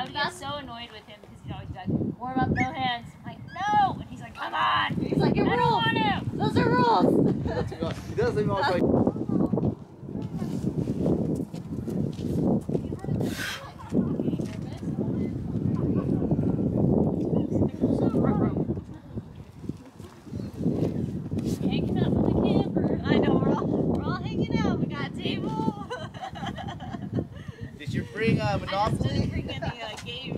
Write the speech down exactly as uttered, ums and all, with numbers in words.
would get so annoyed with him because he's always like, warm up, no hands. I'm like, no! And he's like, come on! He's like, your I rules! don't want to! Those are rules! He does leave me all like. Hanging out with the camper. I know, we're all, we're all hanging out. We got a table. Did you bring uh, I just Monopoly? didn't bring any uh, games.